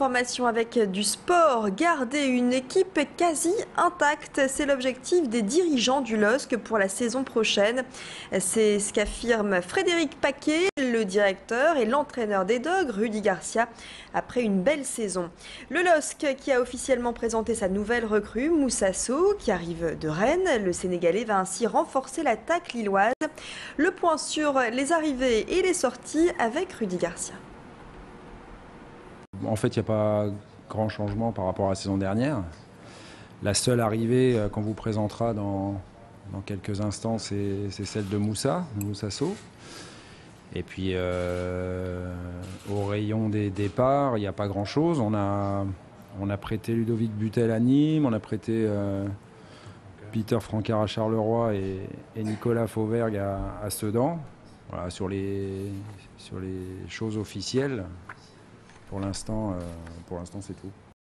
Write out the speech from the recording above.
Formation avec du sport, garder une équipe quasi intacte, c'est l'objectif des dirigeants du LOSC pour la saison prochaine. C'est ce qu'affirme Frédéric Paquet, le directeur et l'entraîneur des Dogs, Rudy Garcia, après une belle saison. Le LOSC qui a officiellement présenté sa nouvelle recrue, Moussa Sow, qui arrive de Rennes. Le Sénégalais va ainsi renforcer l'attaque lilloise. Le point sur les arrivées et les sorties avec Rudy Garcia. En fait, il n'y a pas grand changement par rapport à la saison dernière. La seule arrivée qu'on vous présentera dans quelques instants, c'est celle de Moussa Sow. Et puis, au rayon des départs, il n'y a pas grand-chose. On a prêté Ludovic Butel à Nîmes, on a prêté Peter Francard à Charleroi et Nicolas Fauvergue à Sedan. Voilà, sur les choses officielles. Pour l'instant, c'est tout.